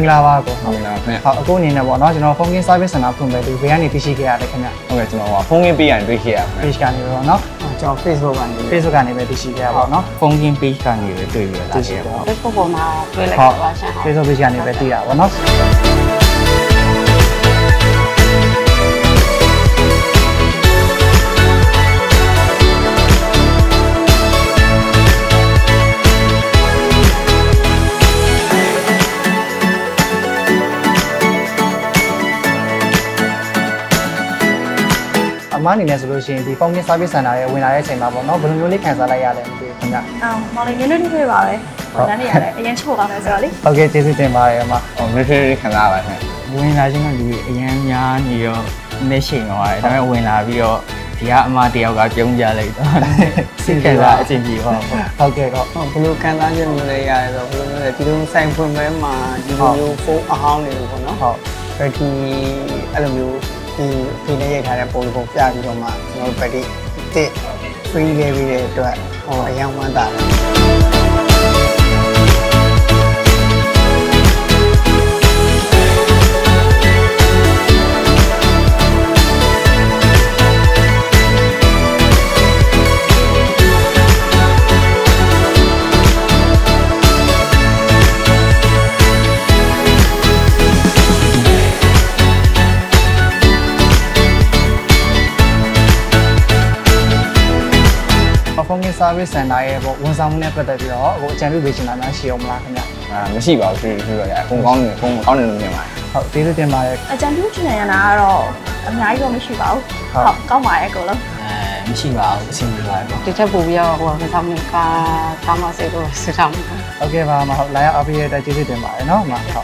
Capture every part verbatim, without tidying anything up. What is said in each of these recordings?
္ဂလာပါကိုဟုတ်ကဲ့ခင်ဗျာဟုတ်အခုအနေနဲ့ပေါ့နော်ကျွန်တော် phone game service center ဖွင့်မယ်ဒီဘယ်ကနေသိရှိခဲ့ရလဲခင်ဗျာဟုတ်ကဲ့ကျွန်တော်ကဖုန်းကင်းပေးရင်တွေ့ခဲ့ရခင်ဗျာ page ကနေပဲပေါ့နော်ကျွန်တော် Facebook ကနေ Facebook ကနေပဲသိရှိခဲ့ရပါတော့ဖုန်းကင်း page ကနေပဲတွေ့ရလာခဲ့ရပါ Facebook ပေါ်မှာတွေ့လိုက်ပါပါရှင် Facebook page ကနေပဲသိရပါတော့နော်အမအနေနဲ့ဆိုလို့ရှိရင်ဒီ phone game service center ရဲ့ဝင်လာတဲ့အချိန်မှာပေါ့နော်ဘယ်လိုမျိုးလေးခံစားလိုက်ရလဲမသိဘူးခင်ဗျာအော်မော်လင်းနည်းနည်းတွေ့ပါပဲဟိုတန်းနေရတယ်အရင်ချို့ကောင်းတယ်ဆိုတော့လေဟုတ်ကဲ့ကျေးဇူးတင်ပါတယ်အမဟိုမင်းလေးခံစားပါခင်ဗျာဝင်လာခြင်းကလူအရန်များနေရောမျက်ရှိန်သွားတယ်ဒါပေမဲ့ဝင်လာပြီးတော့ဒီကအမတယောက်ကပြုံးကြလိုက်တော့စိတ်ကစားအချိန်ကြီးဟုတ်ဟုတ်ဟုတ်ကဲ့တော့ဘယ်လိုခံစားချက်မျိုးလဲရတယ်ဆိုဘယ်လိုမျိုးလဲဒီလိုဆိုင်ဖွင့်ပွဲမှာဒီလိုမျိုးဖုန်းအဟောင်းတွေပေါ့နော်ဟုတ်ဘက်ထရီအဲ့လိုမျိုးဒီဖိနေရိုက်ထားတဲ့ပုံပုံပြပြီးတော့မှကျွန်တော်ဘက်ထရီတစ် free လေးပြီးတဲ့အတွက်ဟိုအရင်ဝမ်းတာတယ်ဖုန်းကင်း service center ရဲ့ပေါ့ဝန်ဆောင်မှုနဲ့ပတ်သက်ပြီးတော့ဟိုအကြံပြုပေးချင်တာများရှိအောင်မလားခင်ဗျာအာမရှိပါဘူးသူတို့ရဖုန်းကောင်းနေဖုန်းကောင်းနေလို့မြင်ပါတယ်ဟုတ်ကျေးဇူးတင်ပါတယ်အကြံပြုချင်တဲ့ရနာကတော့အများကြီးတော့မရှိပါဘူးဟုတ်ကောင်းပါရဲ့ကိုလုံးအဲမရှိပါဘူးအဆင်ပြေပါတယ်ပေါ့ဒီချက်ပို့ပြီးတော့ဟိုဝန်ဆောင်မှုကကာမစိတ်ကိုစစ်ဆောင်မှုဟုတ်ကဲ့ပါမဟုတ်လာရောက်အားပေးရတဲ့ကျေးဇူးတင်ပါတယ်နော်မဟုတ်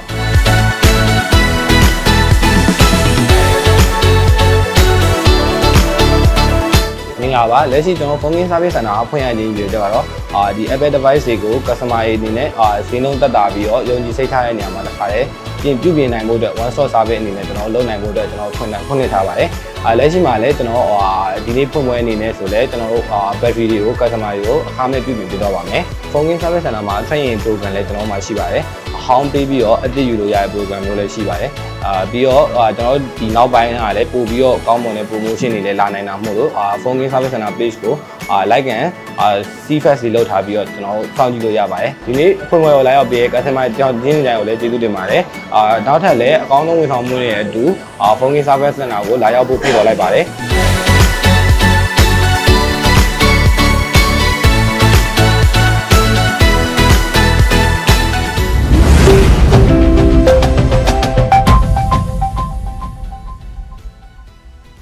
မင်္ဂလာပါလက်ရှိကျွန်တော်ဖုန်းကင်း service center အဖွင့်ရခြင်းရည်ကြတော့အာဒီ Apple device တွေကို customer တွေအနေနဲ့အာဈေးနှုန်းတက်တာပြီးတော့ယုံကြည်စိတ်ထားတဲ့နေရာမှာတစ်ခါတည်းပြင်ပြုပြင်နိုင်ဖို့အတွက် one stop service အနေနဲ့ကျွန်တော်လုပ်နိုင်ဖို့အတွက်ကျွန်တော်ဖွင့်ဖွင့်နေထားပါတယ်အာလက်ရှိမှာလည်းကျွန်တော်အာဒီနေ့ဖွင့်ပွဲအနေနဲ့ဆိုလည်းကျွန်တော်တို့အာ battery တွေကို customer တွေကိုအခမဲ့ပြုပြင်ပေးတော့ပါမယ်ဖုန်းကင်း service center မှာဆက်ရင် program လည်းကျွန်တော်မှာရှိပါတယ်အဟောင်းပေးပြီးတော့အသစ်ယူလို့ရတဲ့ program မျိုးလည်းရှိပါတယ်အာပြီးတော့ကျွန်တော်ဒီနောက်ပိုင်းကလည်းပို့ပြီးတော့ကောင်းမွန်တဲ့ promotion တွေလည်းလာနိုင်တာမို့လို့အာ phone game service center page ကိုအာ like and အာ see first လေးလုပ်ထားပြီးတော့ကျွန်တော်စောင့်ကြည့်လို့ရပါတယ်ဒီနေ့ဖွင့်ပွဲကိုလာရောက်ပြီး customer ကြောင့်တင်းကြိုင်ကိုလည်းကျေးဇူးတင်ပါတယ်အာနောက်ထပ်လည်းအကောင်းဆုံးဝန်ဆောင်မှုတွေအတူအာ phone game service center ကိုလာရောက်ဖို့ဖိတ်ခေါ်လိုက်ပါတယ်